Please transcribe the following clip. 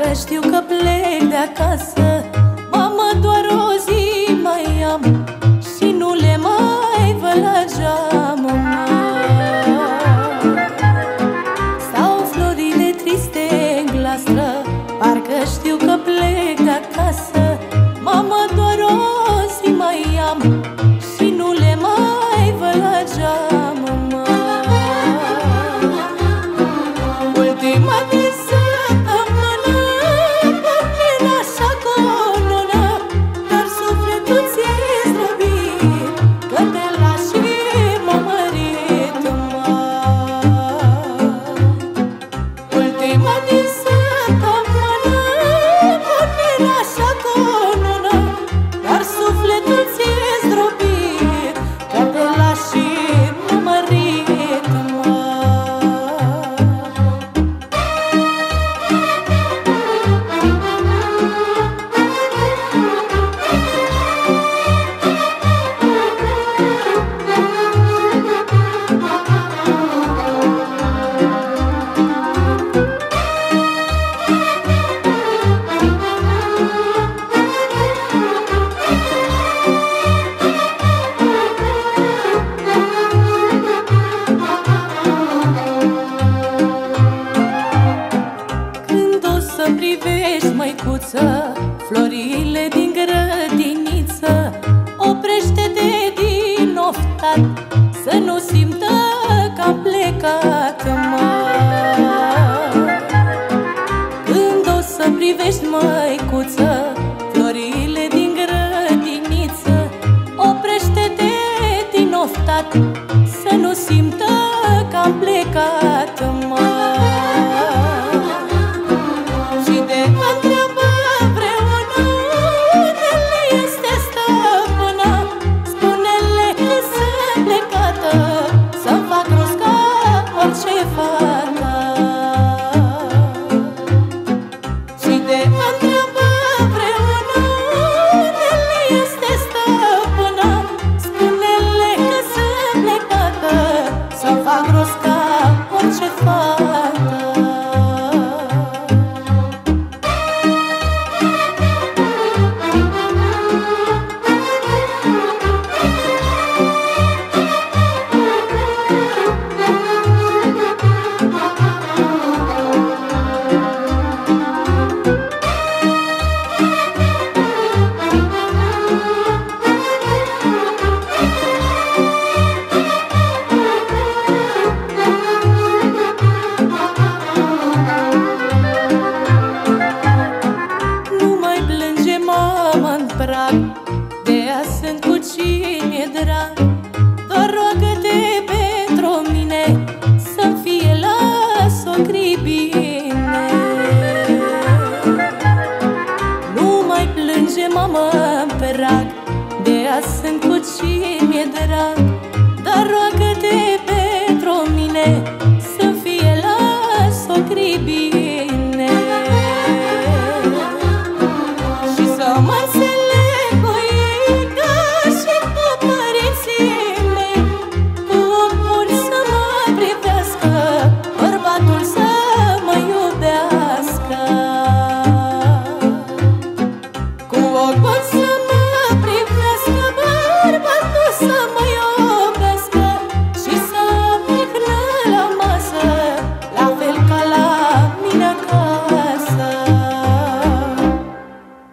știu că plec de acasă. Mamă, doar o zi mai am și nu le mai văd la geam. Stau florile triste în glastră, parcă știu că plec de acasă. Mamă, doar o zi mai am și nu le mai văd la geam. Ultima din săptămână pornim așa colonă, dar sufletul ți-e zdrobit, că te lași și m-a mărit, Ultima din săptămână pornim așa colonă, dar sufletul ți-e zdrobit, că te lași și m-a mărit, să privești, măicuță, florile din grădiniță. Oprește-te din oftat, să nu simtă că am plecat, Când o să privești, măicuță, florile din grădiniță. Oprește-te din oftat, să nu simtă că am plecat, de azi sunt cu cine drag. Doar roagă-te pentru mine, să-mi fie la socrii bine. Nu mai plânge, mamă, în prag, de azi sunt cu cine drag.